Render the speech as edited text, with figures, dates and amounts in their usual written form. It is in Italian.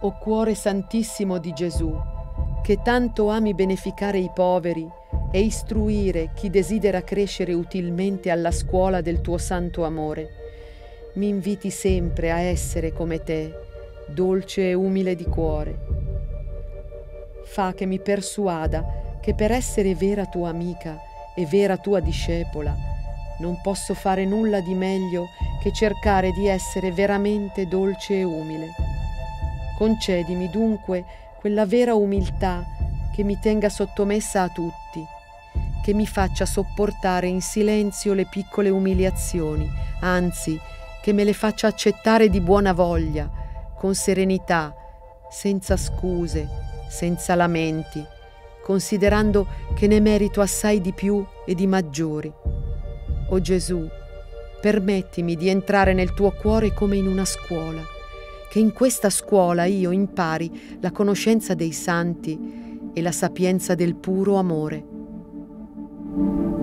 O cuore santissimo di Gesù, che tanto ami beneficare i poveri e istruire chi desidera crescere utilmente alla scuola del tuo santo amore, mi inviti sempre a essere come te, dolce e umile di cuore. Fa che mi persuada che per essere vera tua amica e vera tua discepola non posso fare nulla di meglio che cercare di essere veramente dolce e umile. Concedimi dunque quella vera umiltà che mi tenga sottomessa a tutti, che mi faccia sopportare in silenzio le piccole umiliazioni, anzi, che me le faccia accettare di buona voglia, con serenità, senza scuse, senza lamenti, considerando che ne merito assai di più e di maggiori. O Gesù, permettimi di entrare nel tuo cuore come in una scuola, che in questa scuola io impari la conoscenza dei santi e la sapienza del puro amore.